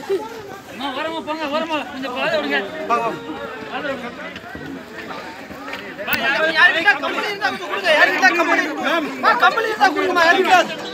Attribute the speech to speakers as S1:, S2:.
S1: வரமா போங்க வரமா கொஞ்சம் பாதை விடுங்க யாரு கம்பெனி இருந்தா கொடுங்க யாரு கம்பெனி இருந்தா கொடுங்க யாரு